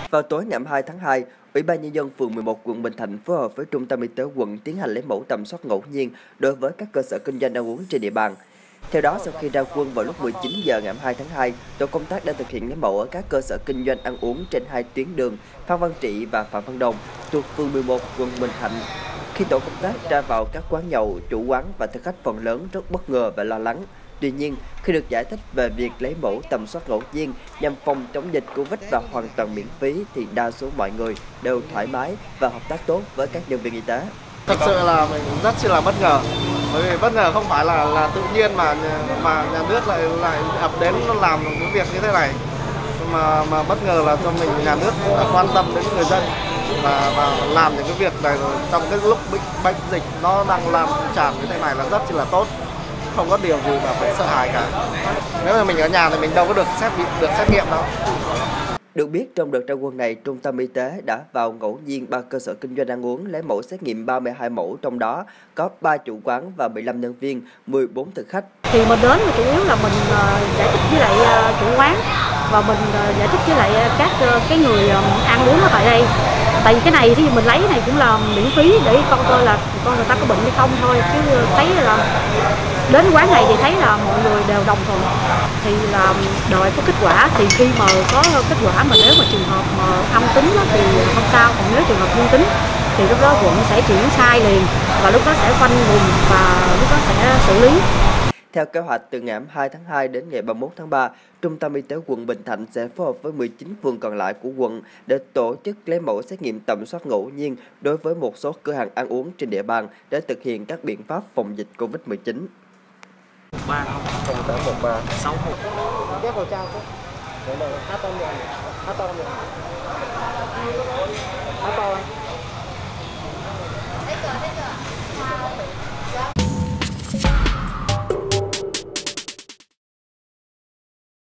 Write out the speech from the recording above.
Vào tối ngày 2 tháng 2, Ủy ban Nhân dân phường 11 quận Bình Thạnh phối hợp với Trung tâm Y tế quận tiến hành lấy mẫu tầm soát ngẫu nhiên đối với các cơ sở kinh doanh ăn uống trên địa bàn. Theo đó, sau khi ra quân vào lúc 19 giờ ngày 2 tháng 2, tổ công tác đã thực hiện lấy mẫu ở các cơ sở kinh doanh ăn uống trên hai tuyến đường Phan Văn Trị và Phạm Văn Đồng thuộc phường 11 quận Bình Thạnh. Khi tổ công tác ra vào các quán nhậu, chủ quán và thực khách phần lớn rất bất ngờ và lo lắng. Tuy nhiên, khi được giải thích về việc lấy mẫu tầm soát ngẫu nhiên nhằm phòng chống dịch Covid và hoàn toàn miễn phí thì đa số mọi người đều thoải mái và hợp tác tốt với các nhân viên y tế. Thật sự là mình rất là bất ngờ, bởi vì bất ngờ không phải là tự nhiên mà nhà nước lại ập đến làm cái việc như thế này, mà bất ngờ là cho mình nhà nước đã quan tâm đến người dân và làm những cái việc này trong cái lúc bệnh dịch nó đang làm tràn như thế này là rất là tốt. Không có điều gì mà phải sợ hãi cả. Nếu mà mình ở nhà thì mình đâu có được xét nghiệm đâu. Được biết, trong đợt ra quân này, Trung tâm Y tế đã vào ngẫu nhiên 3 cơ sở kinh doanh ăn uống lấy mẫu xét nghiệm 32 mẫu, trong đó có 3 chủ quán và 15 nhân viên, 14 thực khách. Thì mình đến thì chủ yếu là mình giải thích với lại chủ quán và mình giải thích với lại các cái người ăn uống ở tại đây. Tại vì cái này thì mình lấy này cũng là miễn phí để con coi là con người ta có bệnh hay không thôi, chứ thấy là đến quán này thì thấy là mọi người đều đồng thuận, thì là đợi có kết quả. Thì khi mà có kết quả mà nếu mà trường hợp mà âm tính thì không sao, còn nếu trường hợp dương tính thì lúc đó quận sẽ triển khai liền và lúc đó sẽ khoanh vùng và lúc đó sẽ xử lý. Theo kế hoạch, từ ngày 2 tháng 2 đến ngày 31 tháng 3, Trung tâm Y tế quận Bình Thạnh sẽ phối hợp với 19 phường còn lại của quận để tổ chức lấy mẫu xét nghiệm tầm soát ngẫu nhiên đối với một số cửa hàng ăn uống trên địa bàn để thực hiện các biện pháp phòng dịch Covid-19. 3013 61 đeo khẩu trang chứ. Hát to miệng.